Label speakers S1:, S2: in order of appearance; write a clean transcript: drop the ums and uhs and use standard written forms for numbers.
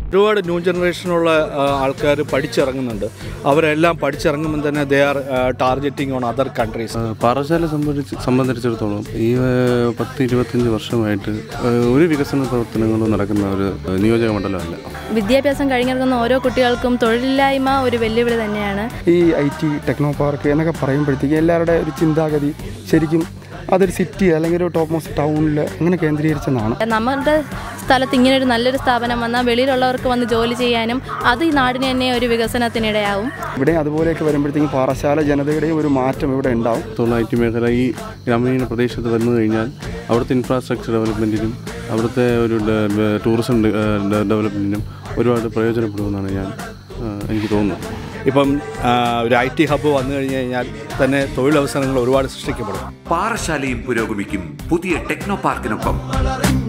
S1: ഒരുപാട് ന്യൂ ജനറേഷനുള്ള ആൾക്കാർ പഠിച്ചിറങ്ങുന്നുണ്ട്. അവരെല്ലാം പഠിച്ചിറങ്ങുമ്പോൾ തന്നെ they are targeting on other countries.
S2: Parassala സംബന്ധിച്ചിടത്തോളം ഈ 10-25 വർഷമായിട്ട് ഒരു വികസന പ്രവർത്തനങ്ങളും നടക്കുന്ന ഒരു നിയോജക മണ്ഡലമല്ല.
S3: വിദ്യാഭ്യാസം കഴിഞ്ഞിറങ്ങുന്ന ഓരോ കുട്ടികൾക്കും തൊഴിലില്ലായ്മ ഒരു വെല്ലുവിളി തന്നെയാണ്.
S4: ഈ IT ടെക്നോ പാർക്ക് എന്നൊക്കെ പറയുമ്പോഴത്തേക്ക് എല്ലാവരുടെ ഒരു ചിന്താഗതി ശരിക്കും അതൊരു സിറ്റി അല്ലെങ്കിൽ ഒരു ടോപ്പ് മോസ്റ്റ് ടൗണിൽ അങ്ങനെ കേന്ദ്രീകരിച്ചെന്നാണ്.
S3: നമ്മുടെ സ്ഥലത്ത് ഇങ്ങനൊരു നല്ലൊരു സ്ഥാപനം വന്നാൽ വെളിയിലുള്ളവർക്ക് വന്ന് ജോലി ചെയ്യാനും അത് ഈ നാടിന് തന്നെ ഒരു വികസനത്തിനിടയാവും.
S4: ഇവിടെ അതുപോലെയൊക്കെ വരുമ്പോഴത്തേക്കും പാറശാല ജനതയുടെയും ഒരു മാറ്റം ഇവിടെ ഉണ്ടാവും.
S2: IT മേഖല ഈ ഗ്രാമീണ പ്രദേശത്ത് വന്നു കഴിഞ്ഞാൽ അവിടുത്തെ ഇൻഫ്രാസ്ട്രക്ചർ ഡെവലപ്മെൻറ്റിനും അവിടുത്തെ ഒരു ടൂറിസം ഡെവലപ്മെൻറ്റിനും ഒരുപാട് പ്രയോജനപ്പെടുമെന്നാണ് എനിക്ക് തോന്നുന്നത്.
S1: ഇപ്പം ഒരു IT ഹബ്ബ് വന്നു കഴിഞ്ഞു കഴിഞ്ഞാൽ തന്നെ തൊഴിലവസരങ്ങൾ ഒരുപാട് സൃഷ്ടിക്കപ്പെടും.
S5: പാറശാലയും പുരോഗമിക്കും പുതിയ ടെക്നോ പാർക്കിനൊപ്പം.